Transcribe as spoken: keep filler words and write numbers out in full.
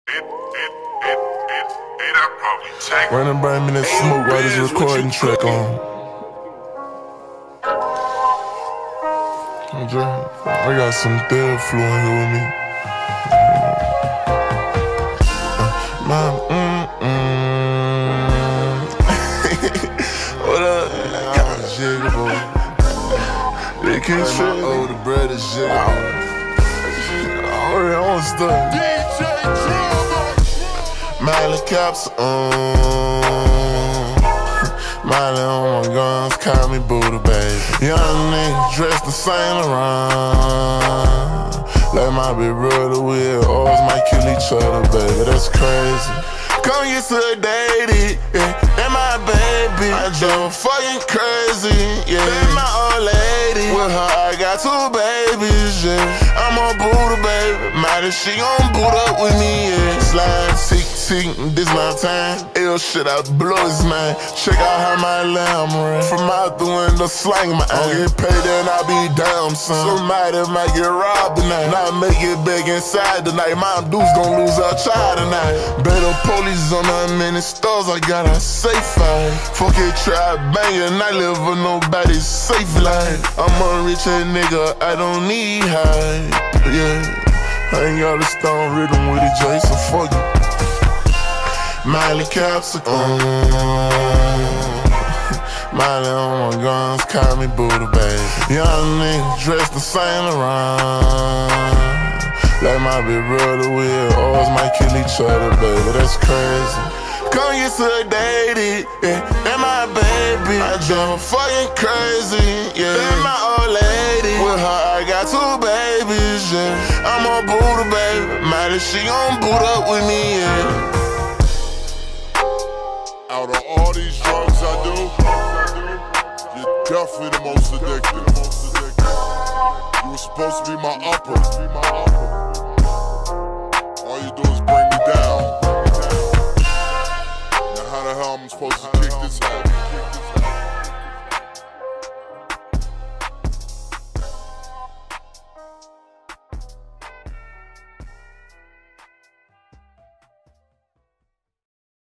Running by me that smoke while this recording track on. I got some third flu in here with me. Uh, my, mm, mm. What up? I'm a jigger boy. They can't straight my older brother jigger. I already on stuff. D J Trouble. Miley Caps on. Miley on my guns, call me Buddha, baby. Young niggas dressed the same around. Like my big brother will, always might kill each other, baby. That's crazy. Come get sedated, yeah. That my baby. I drove fucking crazy, yeah. That my old lady. With her, I got two babies, yeah. I'm on Buddha, baby. Mighty, she gon' boot up with me, yeah. Slide, tick, tick, this my time. Ill shit, I blow his mind. Check out how my lamb ran. From out the window, slang my ass. Get paid, then I be down, son. Somebody might get robbed tonight. Not make it big inside tonight. My dude's gon' lose her child tonight. Better police on how many stores I got a safe life. Fuck it, try banging, I live with nobody's safe life. I'm a rich ass nigga, I don't need hype, yeah. I ain't got a stone rhythm with it, Jay, so fuck it. Miley Caps on. Miley on my guns, call me Buddha, baby. Young niggas dressed the same around. Like my big brother will, always might kill each other, baby. That's crazy. Come get sedated, yeah. That my baby. I drove fucking crazy, yeah. That my old lady. With her, I got two babies, yeah. I'm a Buddha, baby. Mighty, she gon' boot up with me, yeah. Out of all these drugs I do, you're definitely the most addictive. You were supposed to be my upper. All you do is bring